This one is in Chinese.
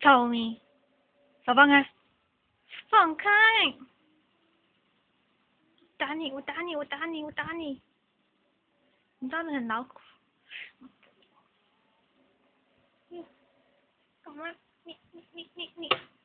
臭你！手放开！放开！打你！我打你！我打你！我打你！你抓的很牢。干嘛？你！